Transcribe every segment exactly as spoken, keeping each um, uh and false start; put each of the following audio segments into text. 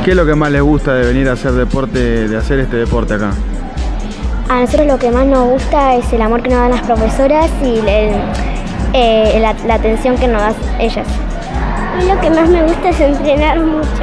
¿Qué es lo que más les gusta de venir a hacer deporte, de hacer este deporte acá? A nosotros lo que más nos gusta es el amor que nos dan las profesoras y el, eh, la, la atención que nos dan ellas. Y lo que más me gusta es entrenar mucho.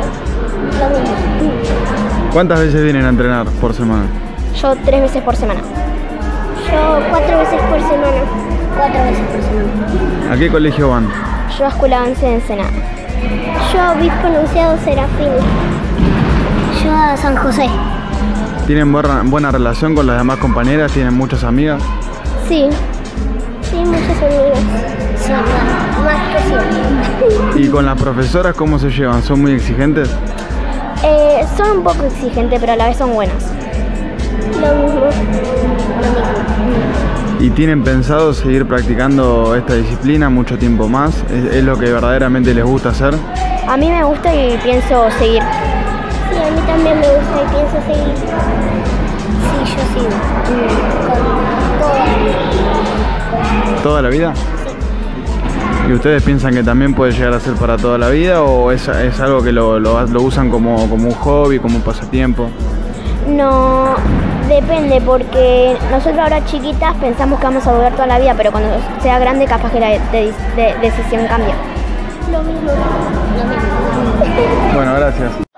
¿Cuántas veces vienen a entrenar por semana? Yo tres veces por semana. Yo cuatro veces por semana. Cuatro veces por semana. ¿A qué colegio van? Yo a Escuela once de Ensenada. Yo a Obispo Anunciado Serafín. Yo a San José. ¿Tienen buena, buena relación con las demás compañeras? ¿Tienen muchas amigas? Sí. Sí, muchas amigas. Sí, más que sí. ¿Y con las profesoras cómo se llevan? ¿Son muy exigentes? Eh, son un poco exigentes, pero a la vez son buenas. Lo mismo. Lo mismo. ¿Y tienen pensado seguir practicando esta disciplina mucho tiempo más? ¿Es, es lo que verdaderamente les gusta hacer? A mí me gusta y pienso seguir. Sí, a mí también me gusta y pienso seguir. Sí, yo sigo. Con toda la vida. ¿Toda la vida? Sí. ¿Y ustedes piensan que también puede llegar a ser para toda la vida o es, es algo que lo, lo, lo usan como, como un hobby, como un pasatiempo? No, depende, porque nosotros ahora chiquitas pensamos que vamos a durar toda la vida, pero cuando sea grande capaz que la de, de, de decisión cambia. Lo mismo. Lo mismo. Bueno, gracias.